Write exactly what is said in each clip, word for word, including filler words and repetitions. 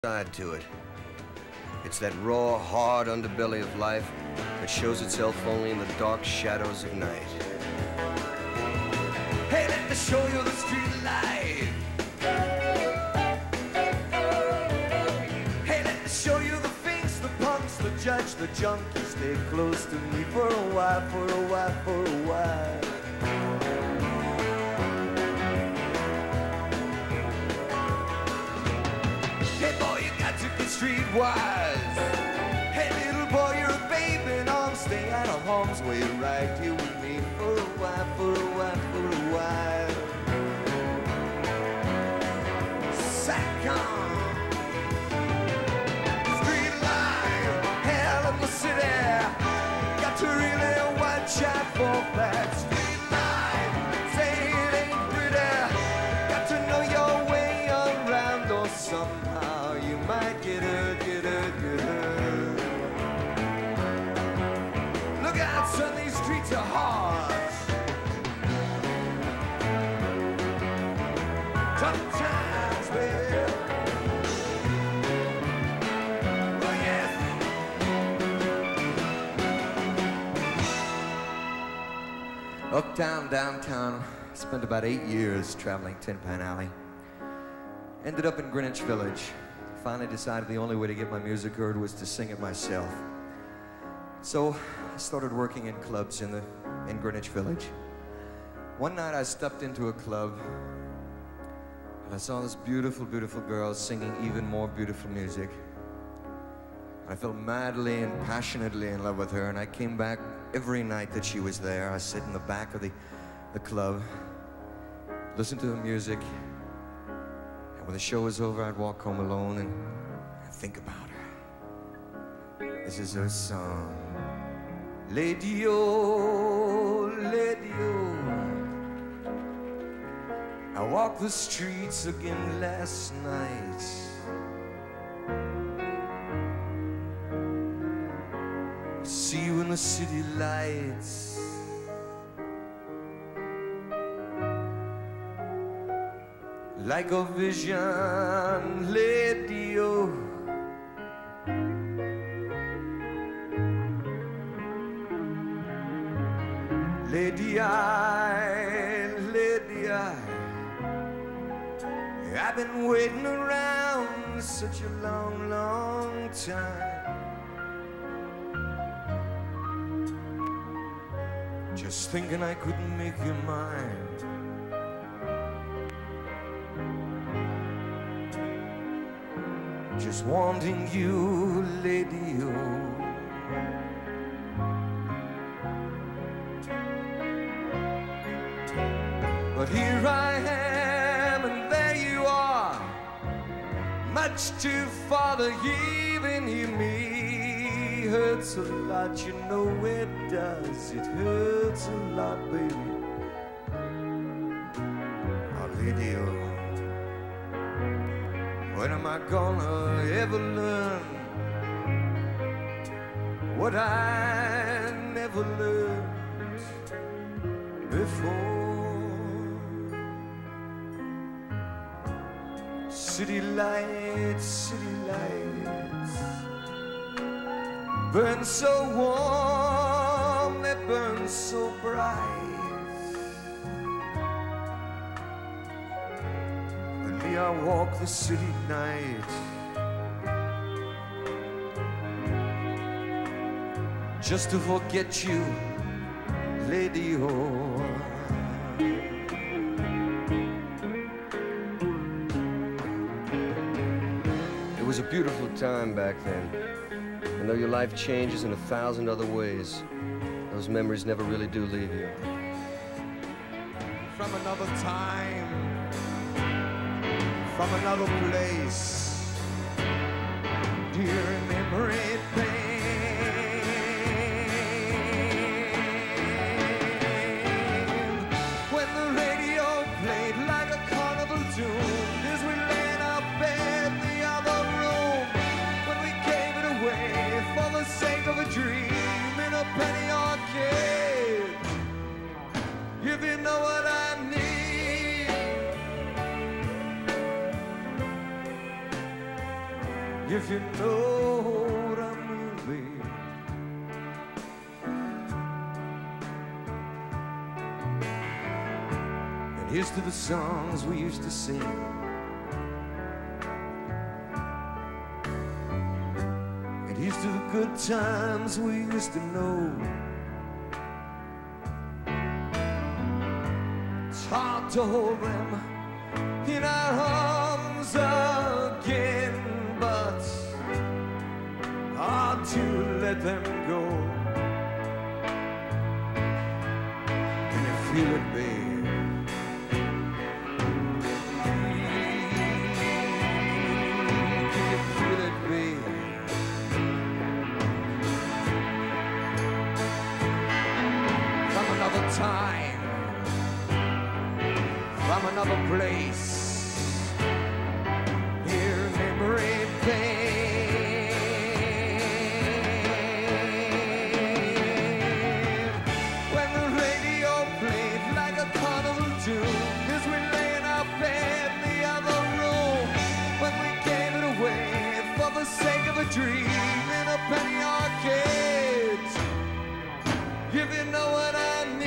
Side to it. It's that raw, hard underbelly of life that shows itself only in the dark shadows of night. Hey, let me show you the street life. Hey, let me show you the things, the punks, the judge, the junkie. Stay close to me for a while, for a while, for a while. Streetwise. Hey little boy, you're a baby and I'm staying out of harm's way right here with me for a while, for a while, for a while. Second street life, hell in the city. Got to really watch out for that street life. Say it ain't pretty. Got to know your way around, or somehow you might get hurt, get hurt, get hurt. Look out, son, these streets are hard. Tough times, baby. Oh, yes. Uptown, downtown, spent about eight years traveling Tin Pan Alley. Ended up in Greenwich Village. Finally decided the only way to get my music heard was to sing it myself. So I started working in clubs in the in Greenwich Village. One night I stepped into a club and I saw this beautiful, beautiful girl singing even more beautiful music. I fell madly and passionately in love with her, and I came back every night that she was there. I sit in the back of the, the club, listen to her music. When the show was over, I'd walk home alone and I'd think about her. This is her song. Lady-o, lady-o, I walked the streets again last night. I see you in the city lights. Like a vision, lady-o. Lady-I, lady-I, I've been waiting around such a long, long time, just thinking I couldn't make you mine. Just wanting you, lady-o. But here I am and there you are, much too far to even hear me. Hurts a lot, you know it does. It hurts a lot, baby. Oh, lady-o, when am I gonna ever learn what I never learned before? City lights, city lights, burn so warm, they burn so bright. I walk the city night, just to forget you, lady-o. It was a beautiful time back then, and though your life changes in a thousand other ways, those memories never really do leave you. From another time, from another place, dear memory pain. When the radio played like a carnival tune, as we lay in our bed in the other room, when we gave it away for the sake of a dream in a penny arcade. If you know what I mean. if you know what I mean, babe. And here's to the songs we used to sing. And here's to the good times we used to know. It's hard to hold them in our arms again, but hard to let them go. Can you feel it, babe? Can you feel it, babe? From another time, from another place, here memory fade. When the radio played like a carnival tune, as we lay in our bed in the other room, when we gave it away for the sake of a dream in a penny arcade. If you know what I mean.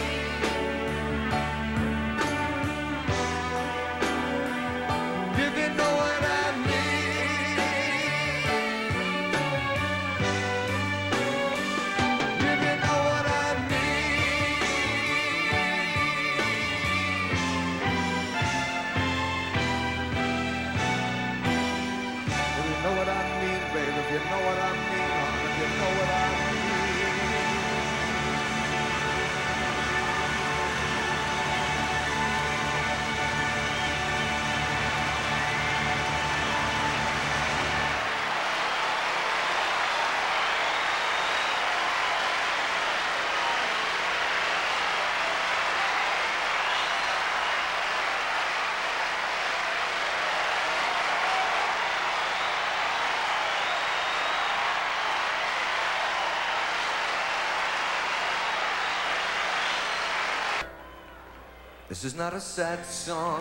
This is not a sad song,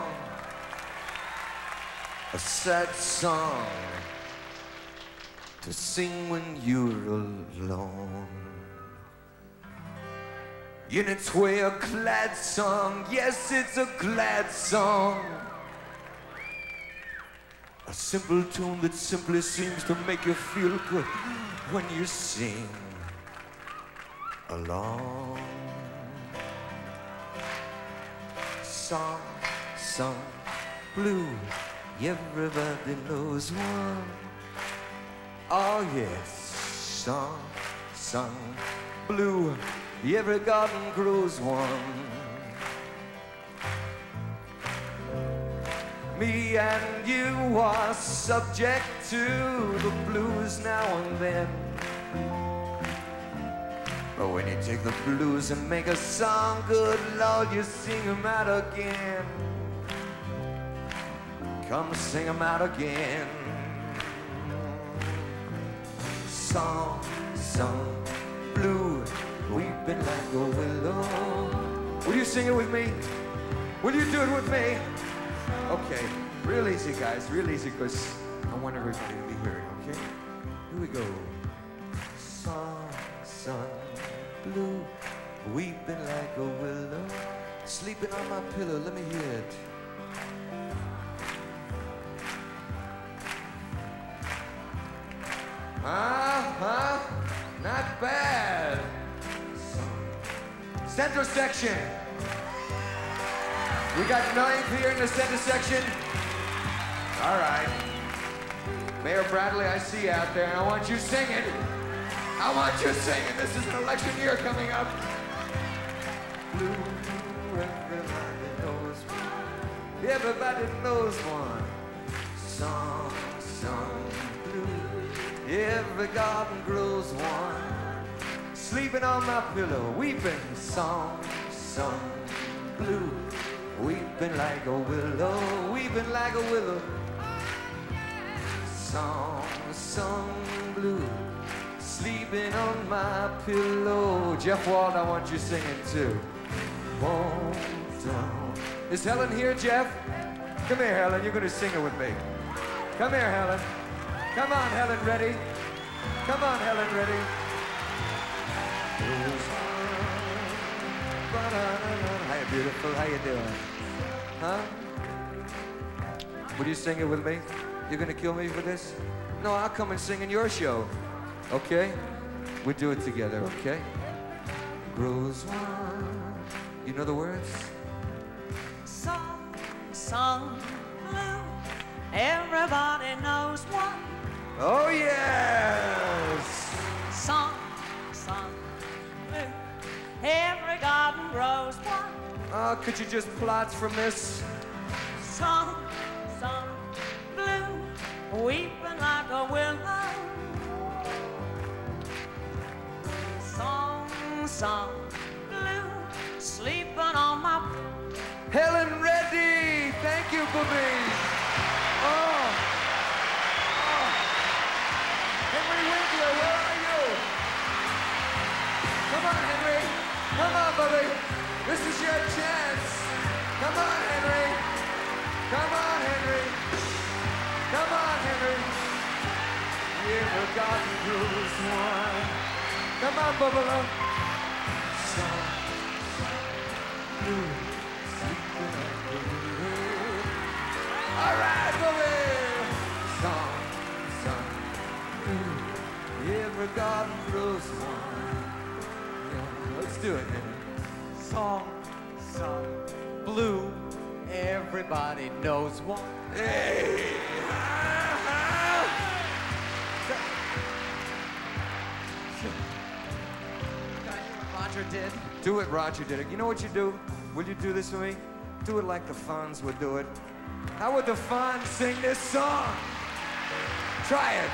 a sad song to sing when you're alone. In its way a glad song, yes, it's a glad song. A simple tune that simply seems to make you feel good when you sing along. Song, song, blue, everybody knows one. Oh yes, song, song, blue, every garden grows one. Me and you are subject to the blues now and then. But when you take the blues and make a song, good Lord, you sing them out again. Come sing them out again. Song, song, blue, weeping like a willow. Will you sing it with me? Will you do it with me? Okay, real easy, guys, real easy, because I want everybody to be heard, okay? Here we go. Song, song, blue, weeping like a willow, sleeping on my pillow, let me hear it. Uh-huh, not bad. Center section. We got ninth here in the center section. All right. Mayor Bradley, I see you out there, and I want you singing. I want you singing. This is an election year coming up. Blue, everybody knows one. Everybody knows one. Song, song, blue. Every garden grows one. Sleeping on my pillow, weeping. Song, song, blue. Weeping like a willow, weeping like a willow. Song, song, blue. Sleeping on my pillow. Jeff Wald, I want you singing too. Won't down. Is Helen here, Jeff? Come here, Helen. You're going to sing it with me. Come here, Helen. Come on, Helen Reddy. Come on, Helen Reddy. Hi, beautiful. How you doing? Huh? Would you sing it with me? You're gonna kill me for this? No, I'll come and sing in your show. Okay? We do it together, okay? Grows one. You know the words? Song, song, blue. Everybody knows one. Oh, yes! Song, song, blue. Every garden grows one. Oh, could you just plot from this? Song, song, blue. Weeping like a willow. Song, song, blue. Sleeping on my... Helen Reddy, thank you for me. Oh. Oh. Henry Winkler, where are you? Come on, Henry. Come on, buddy. This is your chance. Come on, Henry. Come on, Henry. Come on, Henry. You forgotten Bruce one. Come on, Bubba. Song, blue. All right, Bobby. Song, song, blue. Every garden grows one. Yeah, let's do it, man. Song, song, blue. Everybody knows one. Hey! Roger did. Do it, Roger did it. You know what you do? Will you do this for me? Do it like the Fonz would do it. How would the Fonz sing this song? Try it.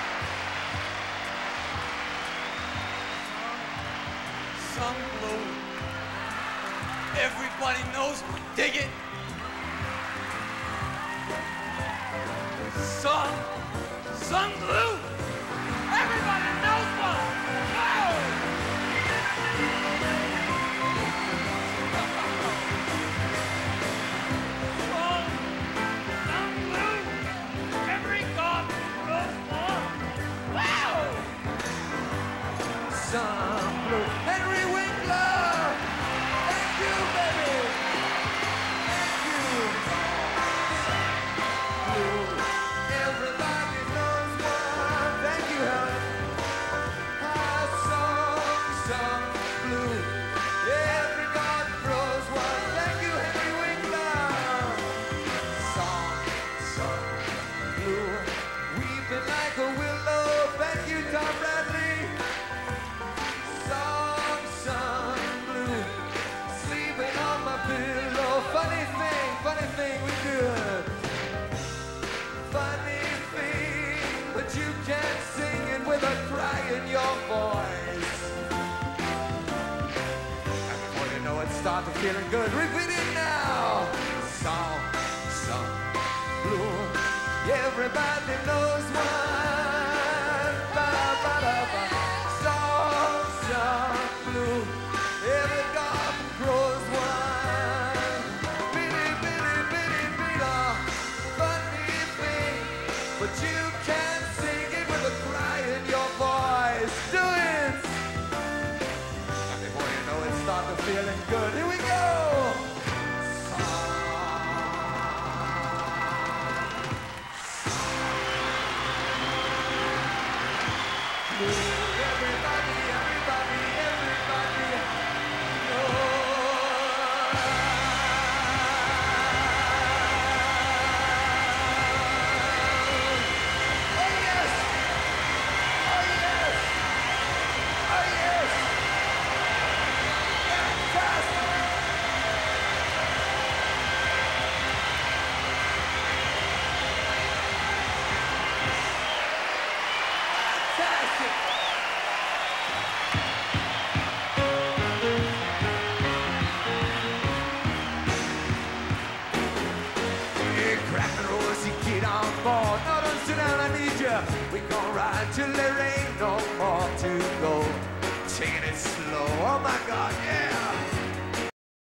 Some blue. Everybody knows one. Dig it. Some, some blue. Everybody knows one. Oh! Some blue. Henry Winkler! Thank you, baby! Thank you! Blue. Everybody knows one. Thank you, Helen. Ah, some, some blue. Every garden grows one. Thank you, Henry Winkler! Some, some blue. Weeping like a willow. Thank you, Tom Bradley. Funny thing, funny thing we could. Funny thing, but you can't sing it with a cry in your voice. And before you know it, start to feeling good. Repeat it now. Song, song, blue. Everybody knows one. Ba ba ba ba. Song, song, blue. Every garden grows one. But you can't sing it with a cry in your voice. Do it! And before you know it, start to feeling good. Here we go! Everybody, everybody, everybody knows. We gon' ride till there ain't no more to go. Taking it slow, oh my God, yeah.